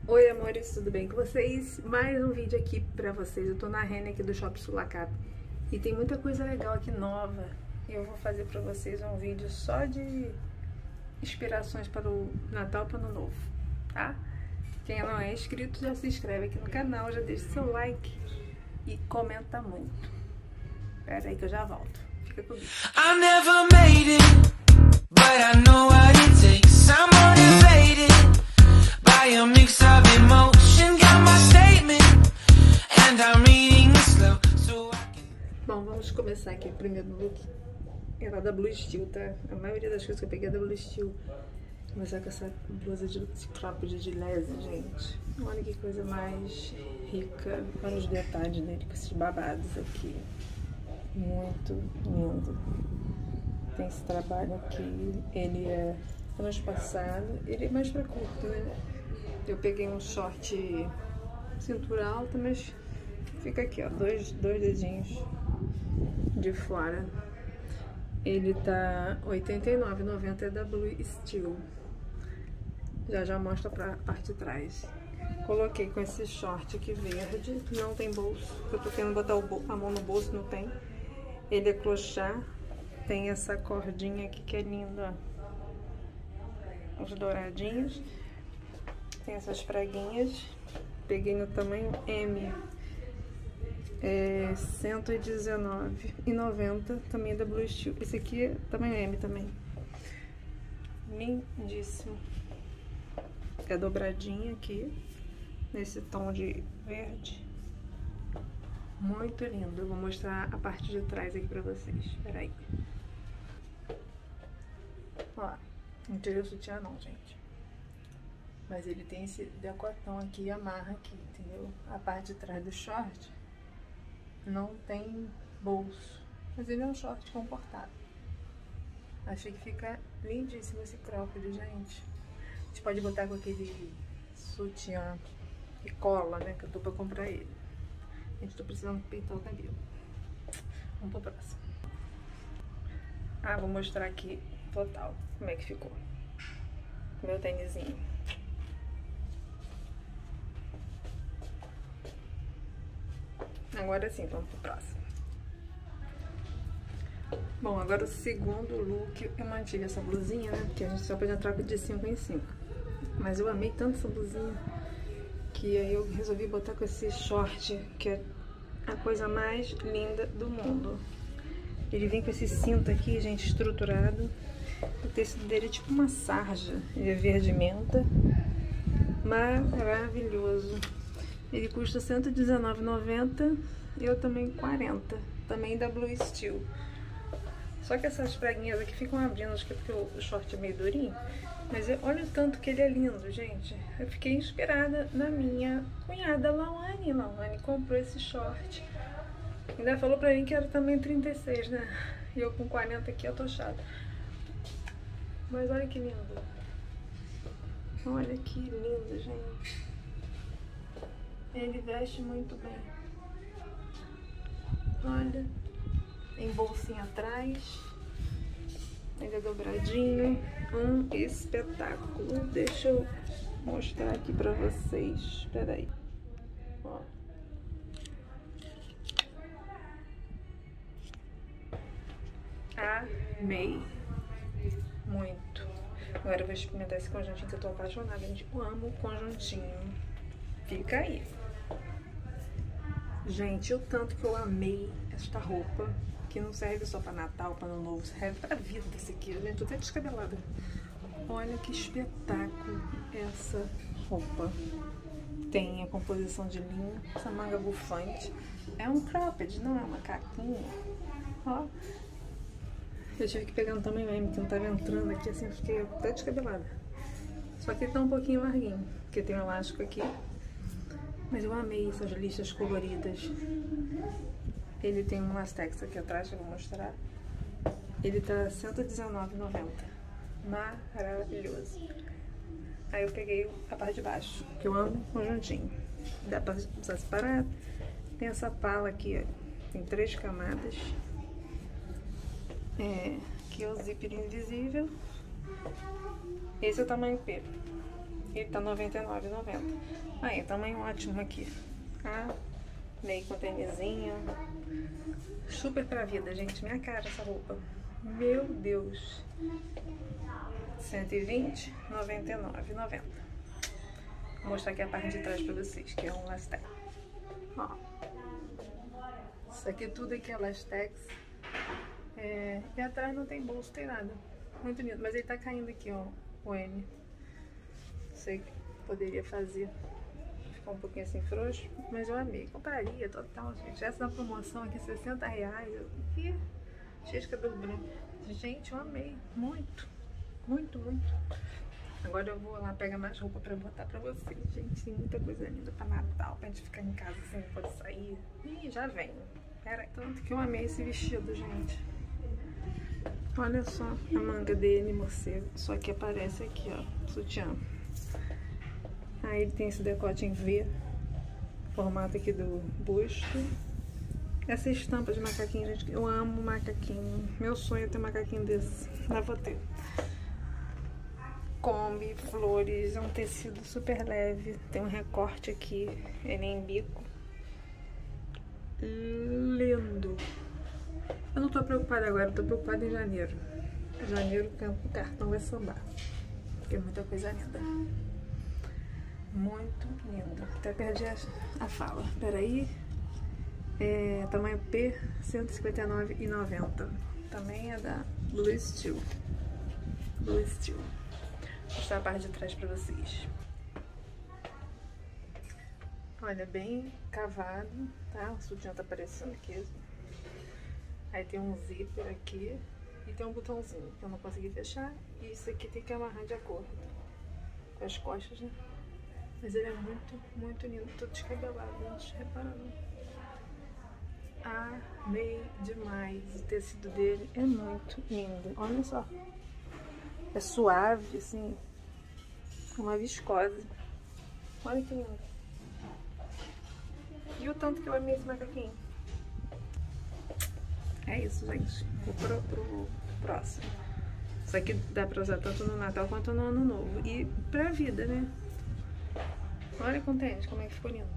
Oi amores, tudo bem com vocês? Mais um vídeo aqui pra vocês. Eu tô na Renner aqui do Shopping Sulacap e tem muita coisa legal aqui nova. E eu vou fazer pra vocês um vídeo só de inspirações para o Natal e para o Ano Novo, tá? Quem não é inscrito já se inscreve aqui no canal, já deixa seu like e comenta muito. Pera aí que eu já volto. Fica comigo. I never made it, but I know what it takes. I'm motivated by a mix of emotion, got my statement, and I'm reading slow, so I can... Bom, vamos começar aqui. O primeiro look é lá da Blue Steel, tá? A maioria das coisas que eu peguei é da Blue Steel. Vou começar com essa blusa de cropped de lese, gente. Olha que coisa mais rica. Olha os detalhes dele com esses babados aqui. Muito lindo. Tem esse trabalho aqui. Ele é transpassado. Ele é mais pra curto, né? Eu peguei um short cintura alta, mas fica aqui, ó, dois dedinhos de fora. Ele tá R$ 89,90, é da Blue Steel. Já mostra pra parte de trás. Coloquei com esse short aqui verde, não tem bolso. Eu tô querendo botar a mão no bolso, não tem. Ele é clochard, tem essa cordinha aqui que é linda, ó. Os douradinhos. Tem essas praguinhas. Peguei no tamanho M. É R$119,90, também é da Blue Steel. Esse aqui é tamanho M também. Lindíssimo. É dobradinha aqui, nesse tom de verde. Muito lindo. Eu vou mostrar a parte de trás aqui pra vocês. Espera aí. Ó, não tirei o sutiã não, gente. Mas ele tem esse decotão aqui e amarra aqui, entendeu? A parte de trás do short não tem bolso, mas ele é um short comportável. Achei que fica lindíssimo esse cropped, gente. A gente pode botar com aquele sutiã que cola, né? Que eu tô pra comprar ele. Gente, tô precisando pintar o cabelo. Vamos pro próximo. Ah, vou mostrar aqui total como é que ficou meu tênisinho. Agora sim, vamos pro próximo. Bom, agora o segundo look, eu mantive essa blusinha, né? Porque a gente só pode entrar de 5 em 5. Mas eu amei tanto essa blusinha que aí eu resolvi botar com esse short, que é a coisa mais linda do mundo. Ele vem com esse cinto aqui, gente, estruturado. O tecido dele é tipo uma sarja. Ele é verde menta. Maravilhoso. Ele custa R$119,90 e eu também R$40. Também da Blue Steel. Só que essas praguinhas aqui ficam abrindo, acho que é porque o short é meio durinho. Mas olha o tanto que ele é lindo, gente. Eu fiquei inspirada na minha cunhada Lawane. Lawane comprou esse short. Ainda falou pra mim que era também 36, né? E eu com 40 aqui, eu tô chata. Mas olha que lindo. Olha que lindo, gente. Ele veste muito bem. Olha. Tem bolsinha atrás. Ele é dobradinho. Um espetáculo. Deixa eu mostrar aqui pra vocês. Espera aí. Ó. Amei. Muito. Agora eu vou experimentar esse conjuntinho que eu tô apaixonada. Gente, eu amo o conjuntinho. Fica aí. Gente, o tanto que eu amei esta roupa, que não serve só pra Natal, pra Ano Novo, serve pra vida esse aqui. Gente, tô até descabelada. Olha que espetáculo essa roupa. Tem a composição de linho, essa manga bufante. É um cropped, não é uma caquinha. Ó. Eu tive que pegar no tamanho M, que não tava entrando aqui, assim, eu fiquei até descabelada. Só que ele tá um pouquinho larguinho, porque tem um elástico aqui. Mas eu amei essas listas coloridas. Ele tem um lastex aqui atrás, que eu vou mostrar. Ele tá R$119,90. Maravilhoso. Aí eu peguei a parte de baixo, que eu amo conjuntinho. Dá pra usar separado. Tem essa pala aqui, ó. Tem 3 camadas. Aqui é o zíper invisível. Esse é o tamanho P. Ele tá R$ 99,90. Aí, tamanho ótimo aqui. Ah, meio com tênisinho. Super pra vida, gente. Minha cara essa roupa. Meu Deus. 120, R$ 99,90. Vou mostrar aqui a parte de trás pra vocês, que é um Lastex. Ó. Isso aqui tudo aqui é Lastex. E atrás não tem bolso, tem nada. Muito lindo. Mas ele tá caindo aqui, ó. O M. Não sei o que poderia fazer. Ficou um pouquinho assim frouxo. Mas eu amei. Compraria total, gente. Essa promoção aqui, R$60. Ih, cheio de cabelo branco. Gente, eu amei. Muito. Muito, muito. Agora eu vou lá pegar mais roupa pra botar pra vocês. Gente, tem muita coisa linda pra Natal. Pra gente ficar em casa assim, não pode sair. Ih, já vem. Era tanto que eu amei esse vestido, gente. Olha só a manga dele, morcego. Só que aparece aqui, ó, sutiã. Aí ele tem esse decote em V. Formato aqui do busto. Essa estampa de macaquinho, gente, eu amo macaquinho. Meu sonho é ter um macaquinho desse. Lá vou ter. Kombi, flores, é um tecido super leve. Tem um recorte aqui, ele é em bico. Lindo. Eu não tô preocupada agora, eu tô preocupada em janeiro. Janeiro o cartão vai sambar. Porque é muita coisa linda. Muito lindo. Até perdi a fala. Peraí. Tamanho P, R$159,90. Também é da Blue Steel. Blue Steel. Vou mostrar a parte de trás pra vocês. Olha, bem cavado, tá? O sutiã tá aparecendo aqui. Aí tem um zíper aqui e tem um botãozinho que eu não consegui fechar. E isso aqui tem que amarrar de acordo com as costas, né? Mas ele é muito, muito lindo. Todo descabelado, gente. Repara não. Amei demais. O tecido dele é muito lindo. Olha só. É suave, assim. Uma viscose. Olha que lindo. E o tanto que eu amei esse macaquinho. É isso, gente. Vou pro próximo. Isso aqui dá pra usar tanto no Natal quanto no Ano Novo. E pra vida, né? Olha com tênis, como é que ficou lindo.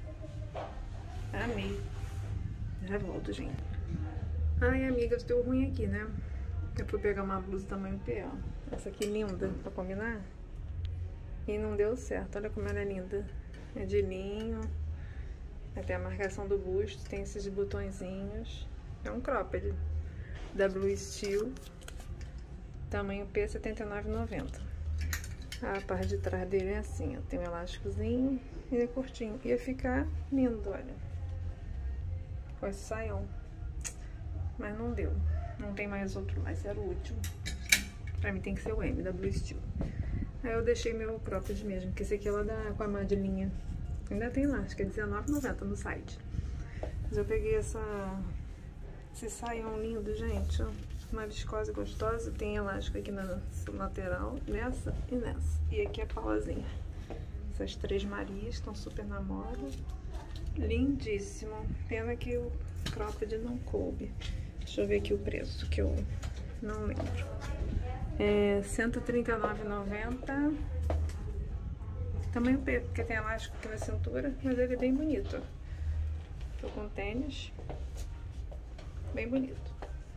Amei. Já volto, gente. Ai, amigas, deu ruim aqui, né? Eu fui pegar uma blusa tamanho P, ó. Essa aqui linda pra combinar. E não deu certo. Olha como ela é linda. É de linho. Tem a marcação do busto. Tem esses botõezinhos. É um cropped. Da Blue Steel. Tamanho P, R$79,90. A parte de trás dele é assim, ó. Tem um elásticozinho e é curtinho. Ia ficar lindo, olha. Com esse saião. Mas não deu. Não tem mais outro lá. Esse era o último. Pra mim tem que ser o M, da Blue Steel. Aí eu deixei meu cropped mesmo, que esse aqui ela dá com a madrinha. Ainda tem lá, acho que é R$19,90 no site. Mas eu peguei esse saião lindo, gente, ó. Uma viscose gostosa. Tem elástico aqui na lateral, nessa e nessa. E aqui a palazinha. Essas três Marias estão super na moda. Lindíssimo. Pena que o cropped não coube. Deixa eu ver aqui o preço, que eu não lembro. É R$139,90. Tamanho P, porque tem elástico aqui na cintura, mas ele é bem bonito. Tô com tênis. Bem bonito.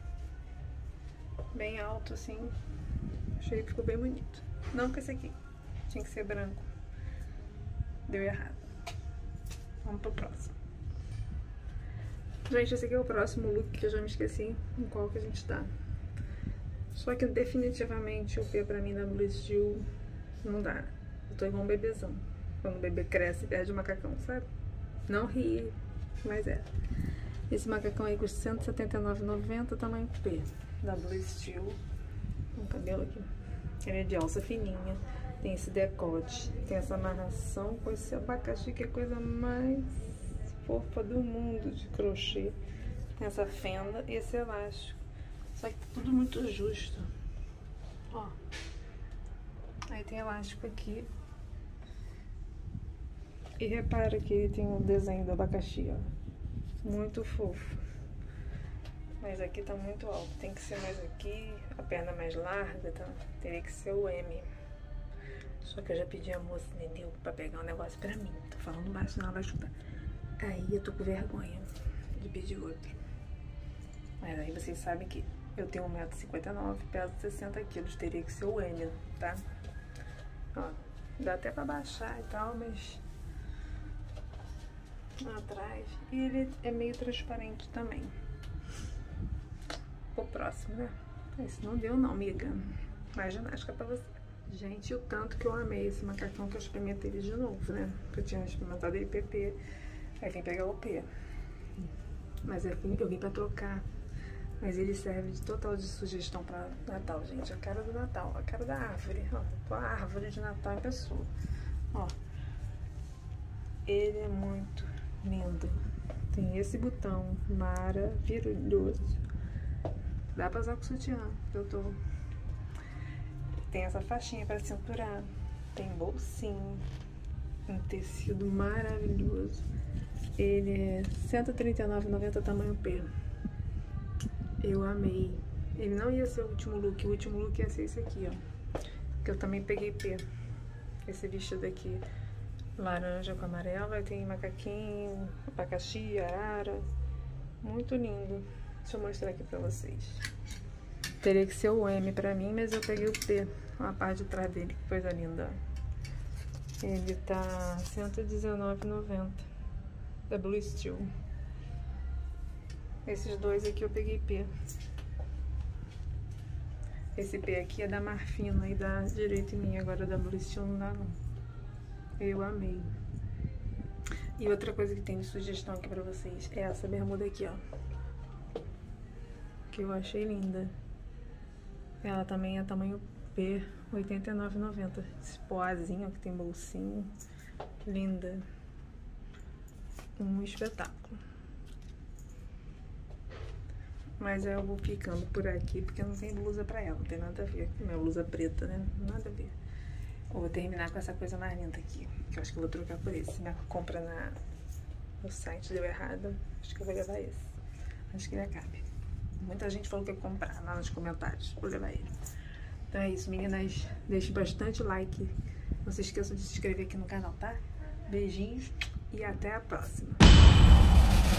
Bem alto, assim. Achei que ficou bem bonito. Não com esse aqui. Tinha que ser branco. Deu errado. Vamos pro próximo. Gente, esse aqui é o próximo look que eu já me esqueci em qual que a gente tá. Só que definitivamente o P pra mim da Blue Steel não dá. Eu tô igual um bebezão. Quando o bebê cresce e perde o macacão, sabe? Não ri, mas é. Esse macacão aí custa R$179,90, tamanho P, da Blue Steel. Com o cabelo aqui. Ele é de alça fininha. Tem esse decote. Tem essa amarração com esse abacaxi, que é a coisa mais fofa do mundo de crochê. Tem essa fenda e esse elástico. Só que tudo muito justo. Ó. Aí tem elástico aqui. E repara que ele tem o desenho do abacaxi, ó. Muito fofo. Mas aqui tá muito alto. Tem que ser mais aqui. A perna mais larga, tá? Teria que ser o M. Só que eu já pedi a moça, entendeu? Pra pegar um negócio pra mim. Tô falando baixo, senão ela vai escutar. Aí eu tô com vergonha de pedir outro. Mas aí vocês sabem que eu tenho 1,59 m, peso 60 kg. Teria que ser o M, tá? Ó, dá até pra baixar e tal, mas... atrás. E ele é meio transparente também. O próximo, né? Esse não deu não, amiga. Mais ginástica pra você. Gente, o tanto que eu amei esse macacão, que eu experimentei ele de novo, né? Porque eu tinha experimentado ele PP, aí vim pegar o P. Mas eu vim pra trocar. Mas ele serve de total de sugestão pra Natal, gente. A cara do Natal, a cara da árvore. Ó, a árvore de Natal em pessoa. Ó. Ele é muito lindo. Tem esse botão maravilhoso. Dá pra usar com sutiã, eu tô... Tem essa faixinha para cinturar, tem bolsinho, um tecido maravilhoso. Ele é R$139,90 tamanho P. Eu amei. Ele não ia ser o último look ia ser esse aqui, ó. Que eu também peguei P. Esse vestido aqui, laranja com amarelo, aí tem macaquinho, abacaxi, arara. Muito lindo. Deixa eu mostrar aqui pra vocês. Teria que ser o M pra mim, mas eu peguei o P, a parte de trás dele, que coisa linda. Ele tá R$119,90 da Blue Steel. Esses dois aqui eu peguei P. Esse P aqui é da Marfina e dá direito em mim, agora da Blue Steel não dá não. Eu amei. E outra coisa que tem de sugestão aqui pra vocês é essa bermuda aqui, ó. Que eu achei linda. Ela também é tamanho P, R$89,90. Esse poazinho que tem bolsinho. Linda. Um espetáculo. Mas eu vou ficando por aqui porque não tem blusa pra ela. Não tem nada a ver. Minha blusa preta, né? Nada a ver. Eu vou terminar com essa coisa mais linda aqui. Que eu acho que eu vou trocar por esse. Minha compra no site deu errado. Acho que eu vou levar esse. Acho que ele cabe. Muita gente falou que ia comprar lá nos comentários. Vou levar ele. Então é isso, meninas. Deixe bastante like. Não se esqueçam de se inscrever aqui no canal, tá? Beijinhos e até a próxima.